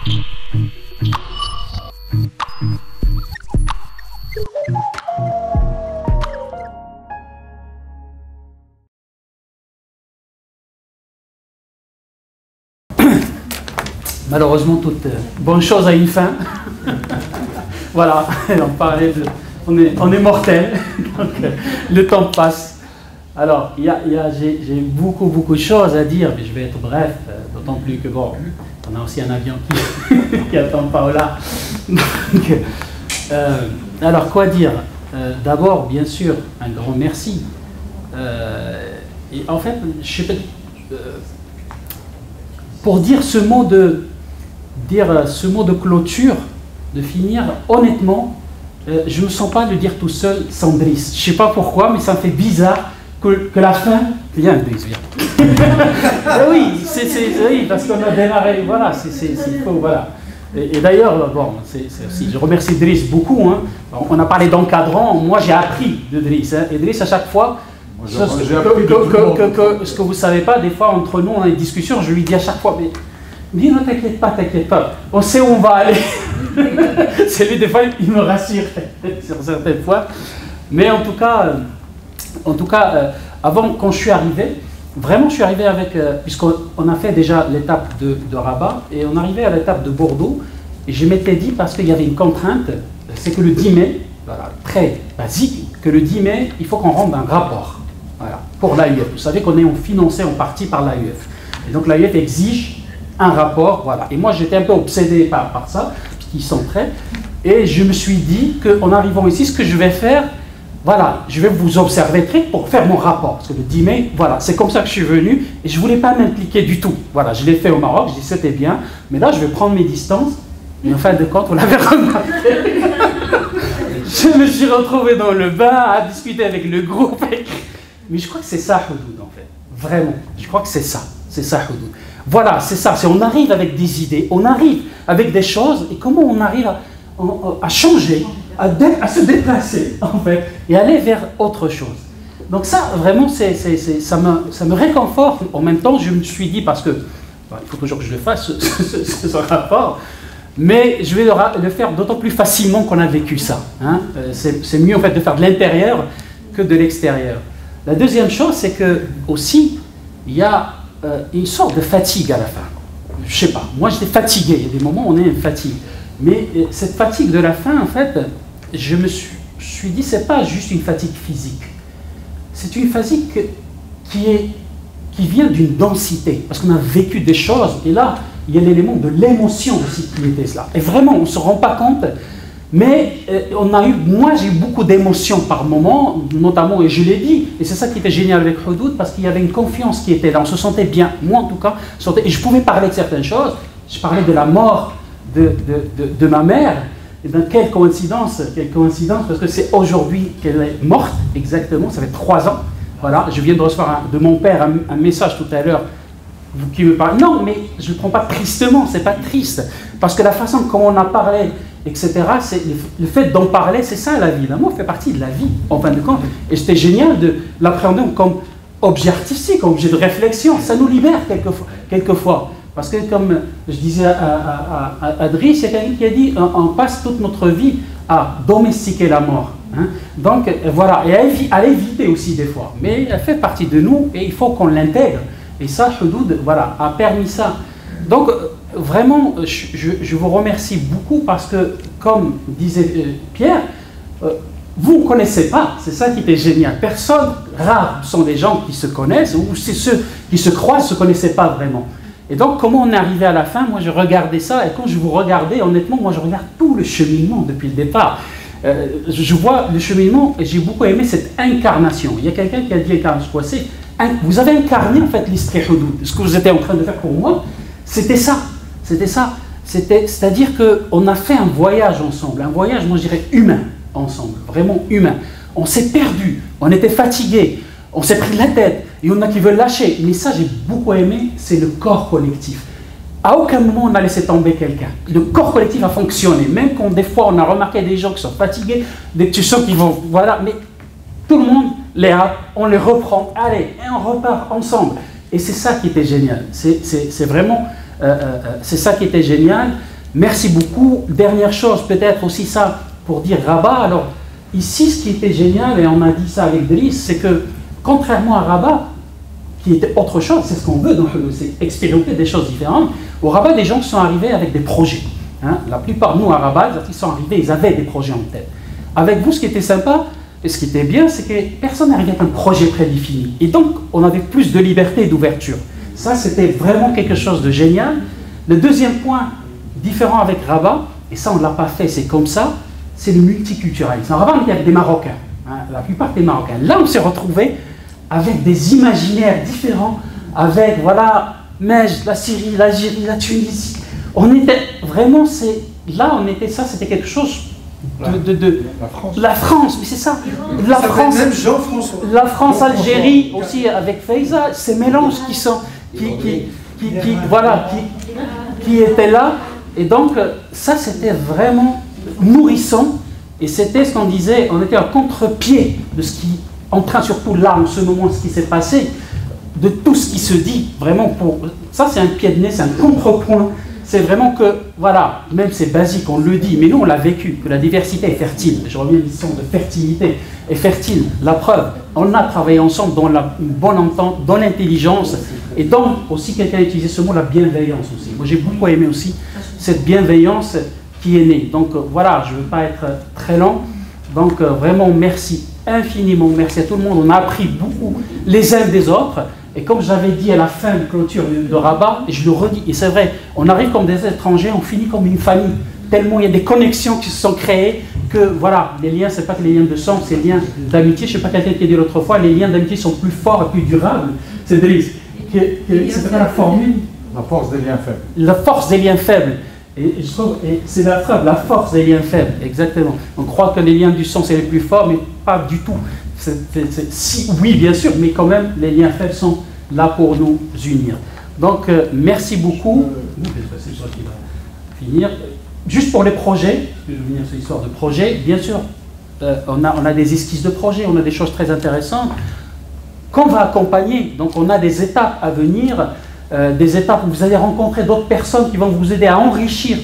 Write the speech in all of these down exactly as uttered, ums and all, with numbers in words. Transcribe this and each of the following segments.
Malheureusement, toute bonne chose a une fin. Voilà, on parlait de, on est, on est mortel, donc le temps passe. Alors, il y a, il y a, j'ai, j'ai beaucoup, beaucoup de choses à dire, mais je vais être bref, d'autant plus que bon, on a aussi un avion qui, qui attend Paola. Donc, euh, alors, quoi dire euh, D'abord, bien sûr, un grand merci. Euh, et en fait, je sais pas, euh, pour dire ce mot de dire ce mot de clôture, de finir, honnêtement, euh, je ne me sens pas de dire tout seul sans Driss. Je ne sais pas pourquoi, mais ça me fait bizarre que, que la fin... Viens, Driss, viens. Oui, c'est, c'est, oui, parce qu'on a démarré, voilà, c'est, c'est, c'est faux, voilà. Et, et d'ailleurs, bon, c'est, c'est aussi, je remercie Driss beaucoup, hein. On a parlé d'encadrant, moi j'ai appris de Driss, hein. Et Driss, à chaque fois, moi, ce, que, que, que, que, que, ce que vous ne savez pas, des fois, entre nous, on a des discussions, je lui dis à chaque fois, mais... Dis non, t'inquiète pas, t'inquiète pas, on sait où on va aller. C'est lui, des fois, il me rassure sur certaines fois. Mais en tout cas, euh, en tout cas euh, avant, quand je suis arrivé, vraiment, je suis arrivé avec, euh, puisqu'on on a fait déjà l'étape de, de Rabat, et on arrivait à l'étape de Bordeaux, et je m'étais dit, parce qu'il y avait une contrainte, c'est que le dix mai, voilà, très basique, que le dix mai, il faut qu'on rende un rapport, voilà, pour l'A U F. Vous savez qu'on est financé en partie par l'A U F. Et donc l'A U F exige un rapport, voilà. Et moi, j'étais un peu obsédé par, par ça, puisqu'ils sont prêts. Et je me suis dit qu'en arrivant ici, ce que je vais faire, voilà, je vais vous observer très pour faire mon rapport. Parce que le dix mai, voilà, c'est comme ça que je suis venu. Et je ne voulais pas m'impliquer du tout. Voilà, je l'ai fait au Maroc, je dis c'était bien. Mais là, je vais prendre mes distances. Et en fin de compte, vous l'avez remarqué. Je me suis retrouvé dans le bain à discuter avec le groupe. Mais je crois que c'est ça, Houdoud, en fait. Vraiment, je crois que c'est ça. C'est ça, Houdoud. Voilà, c'est ça, c'est on arrive avec des idées, on arrive avec des choses, et comment on arrive à, à changer, à, dé, à se déplacer, en fait, et aller vers autre chose. Donc ça, vraiment, c'est, c'est, c'est, ça, me, ça me réconforte. En même temps, je me suis dit, parce que, bon, il faut toujours que je le fasse, ce, ce, ce, ce rapport, mais je vais le, le faire d'autant plus facilement qu'on a vécu ça. Hein. C'est, c'est mieux, en fait, de faire de l'intérieur que de l'extérieur. La deuxième chose, c'est que, aussi, il y a Euh, une sorte de fatigue à la fin. Je sais pas, moi j'étais fatigué, il y a des moments où on est fatigué. Mais euh, cette fatigue de la fin, en fait, je me suis, je suis dit, c'est pas juste une fatigue physique. C'est une fatigue qui, est, qui vient d'une densité, parce qu'on a vécu des choses, et là, il y a l'élément de l'émotion aussi qui était cela. Et vraiment, on ne se rend pas compte, mais euh, on a eu, moi j'ai eu beaucoup d'émotions par moment, notamment, et je l'ai dit, et c'est ça qui était génial avec Houdoud, parce qu'il y avait une confiance qui était là, on se sentait bien, moi en tout cas, et je pouvais parler de certaines choses, je parlais de la mort de, de, de, de ma mère, et bien quelle coïncidence, quelle coïncidence, parce que c'est aujourd'hui qu'elle est morte, exactement, ça fait trois ans, voilà, je viens de recevoir un, de mon père un, un message tout à l'heure, vous qui me parlez, non, mais je ne le prends pas tristement, c'est pas triste, parce que la façon dont on a parlé, et cetera, c'est le fait d'en parler, c'est ça la vie. L'amour fait partie de la vie, en fin de compte. Et c'était génial de l'appréhender comme objet artistique, comme objet de réflexion. Ça nous libère quelquefois. quelquefois. Parce que, comme je disais à, à, à, à Driss, il y a quelqu'un qui a dit on, on passe toute notre vie à domestiquer la mort. Hein. Donc, voilà, et à, évi à l'éviter aussi des fois. Mais elle fait partie de nous et il faut qu'on l'intègre. Et ça, Houdoud, voilà, a permis ça. Donc, vraiment, je, je vous remercie beaucoup parce que, comme disait euh, Pierre, euh, vous ne connaissez pas, c'est ça qui était génial. Personne, rares sont des gens qui se connaissent, ou c'est ceux qui se croient ne se connaissaient pas vraiment. Et donc, comment on est arrivé à la fin? Moi, je regardais ça, et quand je vous regardais, honnêtement, moi, je regarde tout le cheminement depuis le départ. Euh, je vois le cheminement, et j'ai beaucoup aimé cette incarnation. Il y a quelqu'un qui a dit, quoi, c'est, vous avez incarné, en fait, l'esprit Houdoud. Ce que vous étiez en train de faire pour moi, c'était ça. C'était ça, c'est-à-dire qu'on a fait un voyage ensemble, un voyage, moi je dirais, humain ensemble, vraiment humain. On s'est perdu, on était fatigué, on s'est pris la tête, et on a qui veulent lâcher. Mais ça, j'ai beaucoup aimé, c'est le corps collectif. À aucun moment on a laissé tomber quelqu'un. Le corps collectif a fonctionné, même quand des fois on a remarqué des gens qui sont fatigués, des petits gens qui vont, voilà, mais tout le monde les a, on les reprend, allez, et on repart ensemble. Et c'est ça qui était génial, c'est vraiment... Euh, euh, c'est ça qui était génial. Merci beaucoup. Dernière chose, peut-être aussi ça, pour dire Rabat. Alors, ici, ce qui était génial, et on a dit ça avec Driss, c'est que, contrairement à Rabat, qui était autre chose, c'est ce qu'on veut, donc c'est expérimenter des choses différentes. Au Rabat, des gens sont arrivés avec des projets. Hein. La plupart, nous, à Rabat, ils sont arrivés, ils avaient des projets en tête. Avec vous, ce qui était sympa, et ce qui était bien, c'est que personne n'arrivait avec un projet prédéfini. Et donc, on avait plus de liberté et d'ouverture. Ça, c'était vraiment quelque chose de génial. Le deuxième point, différent avec Rabat, et ça, on ne l'a pas fait, c'est comme ça, c'est le multiculturalisme. À Rabat, il y avait des Marocains, hein, la plupart des Marocains. Là, on s'est retrouvés avec des imaginaires différents, avec, voilà, Mej, la Syrie, l'Algérie, la Tunisie. On était vraiment, c'est, là, on était, ça, c'était quelque chose de, de, de la France. La France, mais c'est ça. La ça France, même Jean-François. La France, Algérie aussi avec Faiza, ces mélanges qui sont, qui, qui, qui, qui voilà, qui, qui étaient là. Et donc, ça, c'était vraiment nourrissant. Et c'était ce qu'on disait, on était à contre-pied de ce qui, en train, surtout là, en ce moment, ce qui s'est passé, de tout ce qui se dit, vraiment pour... Ça, c'est un pied de nez, c'est un contrepoint. C'est vraiment que, voilà, même c'est basique, on le dit, mais nous, on l'a vécu, que la diversité est fertile. Je reviens à l'histoire de fertilité, est fertile. La preuve, on a travaillé ensemble dans la une bonne entente, dans l'intelligence, et dans, aussi, quelqu'un a utilisé ce mot, la bienveillance aussi. Moi, j'ai beaucoup aimé aussi cette bienveillance qui est née. Donc, voilà, je ne veux pas être très lent. Donc, vraiment, merci infiniment, merci à tout le monde. On a appris beaucoup les uns des autres. Et comme j'avais dit à la fin de clôture de Rabat, et je le redis, et c'est vrai, on arrive comme des étrangers, on finit comme une famille. Tellement il y a des connexions qui se sont créées que, voilà, les liens, ce n'est pas que les liens de sang, c'est les liens d'amitié. Je ne sais pas quelqu'un qui a dit l'autre fois, les liens d'amitié sont plus forts et plus durables. C'est Driss. C'est la formule. La force des liens faibles. La force des liens faibles. Et je trouve, et c'est la preuve, la force des liens faibles, exactement. On croit que les liens du sang, c'est les plus forts, mais pas du tout. C'est, c'est, c'est, si, oui, bien sûr, mais quand même, les liens faibles sont là pour nous unir. Donc, euh, merci beaucoup. Euh, c'est ça qui va finir. Juste pour les projets, je vais venir sur l'histoire de projet, bien sûr, euh, on, a, on a des esquisses de projets, on a des choses très intéressantes qu'on va accompagner. Donc, on a des étapes à venir, euh, des étapes où vous allez rencontrer d'autres personnes qui vont vous aider à enrichir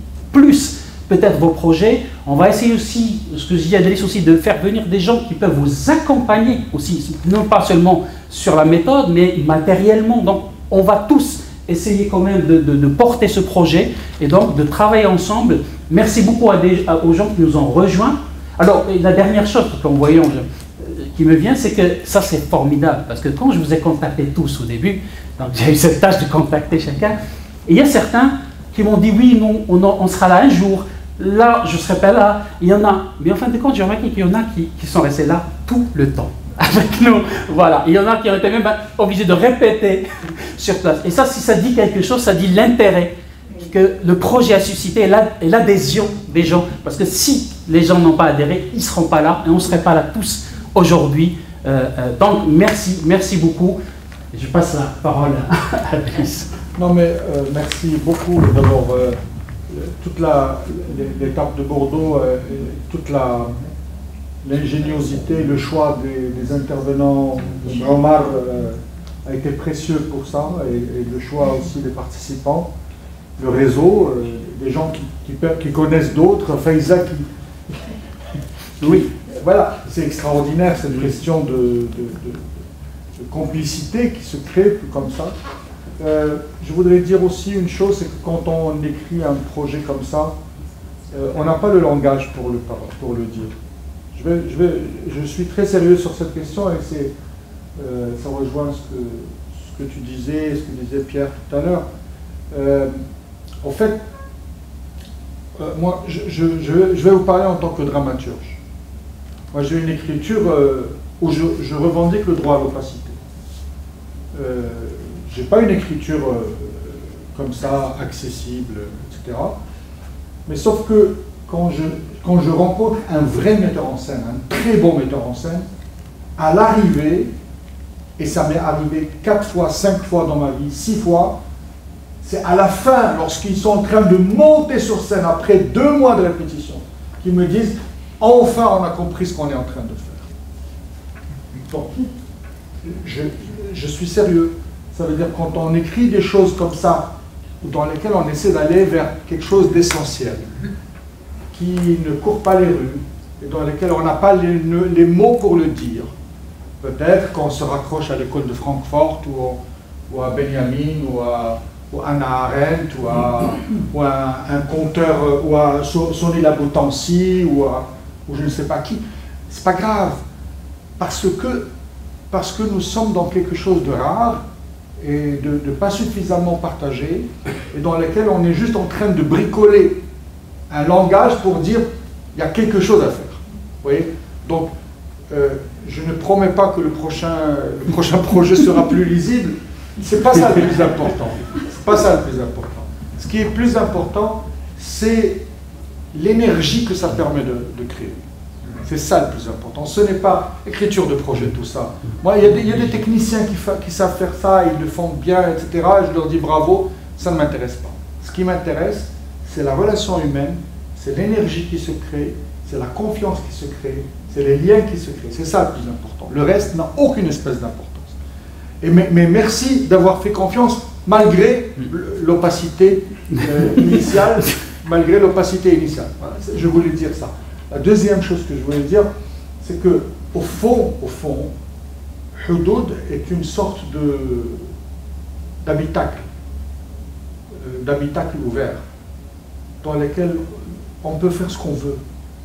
plus peut-être vos projets. On va essayer aussi, ce que je dis à Driss aussi, de faire venir des gens qui peuvent vous accompagner aussi, non pas seulement sur la méthode, mais matériellement. Donc, on va tous essayer quand même de, de, de porter ce projet et donc de travailler ensemble. Merci beaucoup à des, à, aux gens qui nous ont rejoints. Alors, la dernière chose qu'en voyant, je, qui me vient, c'est que ça, c'est formidable, parce que quand je vous ai contactés tous au début, donc j'ai eu cette tâche de contacter chacun, et il y a certains qui m'ont dit, oui, non, on, on sera là un jour. Là, je ne serai pas là. Il y en a. Mais en fin de compte, j'ai remarqué qu'il y en a qui, qui sont restés là tout le temps avec nous. Voilà. Il y en a qui ont été même obligés de répéter sur place. Et ça, si ça dit quelque chose, ça dit l'intérêt que le projet a suscité et l'adhésion des gens. Parce que si les gens n'ont pas adhéré, ils ne seront pas là et on ne serait pas là tous aujourd'hui. Euh, euh, donc, merci, merci beaucoup. Je passe la parole à Driss. Non, mais euh, merci beaucoup d'abord. Euh, toute l'étape de Bordeaux, euh, toute l'ingéniosité, le choix des, des intervenants, Omar euh, a été précieux pour ça, et, et le choix aussi des participants, le réseau, euh, des gens qui, qui, qui connaissent d'autres, Faiza qui... Oui, voilà, c'est extraordinaire cette question de, de, de, de complicité qui se crée comme ça. Euh, je voudrais dire aussi une chose, c'est que quand on écrit un projet comme ça, euh, on n'a pas le langage pour le, pour le dire. Je, vais, je, vais, je suis très sérieux sur cette question et c'est, euh, ça rejoint ce que, ce que tu disais, ce que disait Pierre tout à l'heure. Euh, en fait, euh, moi, je, je, je, je vais vous parler en tant que dramaturge. Moi, j'ai une écriture euh, où je, je revendique le droit à l'opacité. Euh, J'ai pas une écriture euh, comme ça, accessible, et cetera. Mais sauf que quand je, quand je rencontre un vrai metteur en scène, un très bon metteur en scène, à l'arrivée, et ça m'est arrivé quatre fois, cinq fois dans ma vie, six fois, c'est à la fin, lorsqu'ils sont en train de monter sur scène après deux mois de répétition, qu'ils me disent « Enfin, on a compris ce qu'on est en train de faire. » Bon, je, je suis sérieux. Ça veut dire quand on écrit des choses comme ça, dans lesquels on essaie d'aller vers quelque chose d'essentiel, qui ne court pas les rues, et dans lesquels on n'a pas les, les mots pour le dire. Peut-être qu'on se raccroche à l'école de Francfort, ou, ou à Benjamin, ou à, ou à Hannah Arendt, ou à, ou à un conteur, ou à Sonny Laboutancy, ou à ou je ne sais pas qui. C'est pas grave, parce que, parce que nous sommes dans quelque chose de rare, et de, de pas suffisamment partagé, et dans lequel on est juste en train de bricoler un langage pour dire il y a quelque chose à faire. Vous voyez? Donc, euh, je ne promets pas que le prochain, le prochain projet sera plus lisible. C'est pas ça le plus important. C'est pas ça le plus important. Ce qui est plus important, c'est l'énergie que ça permet de, de créer. C'est ça le plus important. Ce n'est pas écriture de projet, tout ça. Moi, il y a des, il y a des techniciens qui, fa, qui savent faire ça, ils le font bien, et cetera. Et je leur dis bravo, ça ne m'intéresse pas. Ce qui m'intéresse, c'est la relation humaine, c'est l'énergie qui se crée, c'est la confiance qui se crée, c'est les liens qui se créent. C'est ça le plus important. Le reste n'a aucune espèce d'importance. Et mais, mais merci d'avoir fait confiance malgré l'opacité euh, initiale, malgré l'opacité initiale. Voilà, je voulais dire ça. La deuxième chose que je voulais dire, c'est que au fond, au fond, Hudud est une sorte de d'habitacle, euh, d'habitacle ouvert, dans lequel on peut faire ce qu'on veut.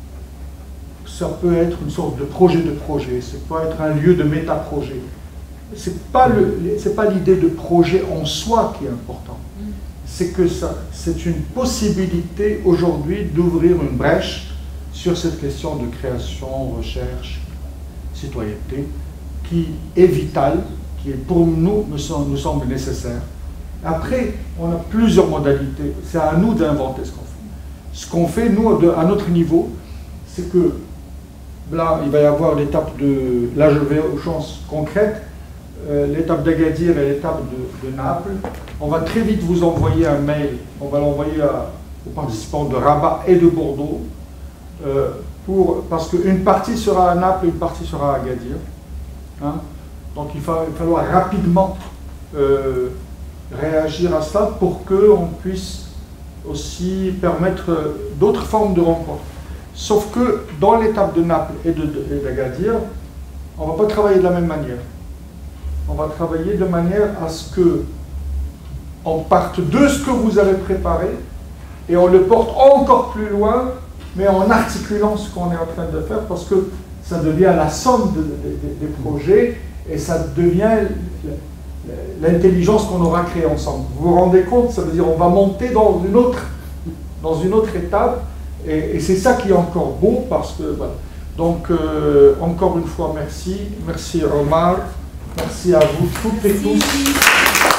Ça peut être une sorte de projet de projet, ça peut être un lieu de méta-projet. C'est pas le, c'est pas l'idée de projet en soi qui est important. C'est que ça, c'est une possibilité aujourd'hui d'ouvrir une brèche sur cette question de création, recherche, citoyenneté, qui est vitale, qui est pour nous, me semble, nous semble nécessaire. Après, on a plusieurs modalités. C'est à nous d'inventer ce qu'on fait. Ce qu'on fait, nous, de, à notre niveau, c'est que là, il va y avoir l'étape de... Là, je vais aux chances concrètes. Euh, l'étape d'Agadir et l'étape de, de Naples. On va très vite vous envoyer un mail. On va l'envoyer aux participants de Rabat et de Bordeaux. Euh, pour, parce qu'une partie sera à Naples et une partie sera à Agadir. Hein? Donc il va, il va falloir rapidement euh, réagir à ça pour qu'on puisse aussi permettre d'autres formes de rencontres. Sauf que dans l'étape de Naples et d'Agadir, on ne va pas travailler de la même manière. On va travailler de manière à ce que on parte de ce que vous avez préparé et on le porte encore plus loin, mais en articulant ce qu'on est en train de faire, parce que ça devient la somme de, de, de, des projets et ça devient l'intelligence qu'on aura créée ensemble. Vous vous rendez compte? Ça veut dire on va monter dans une autre, dans une autre étape, et, et c'est ça qui est encore beau, parce que voilà. Donc euh, encore une fois merci, merci Omar, merci à vous toutes et tous.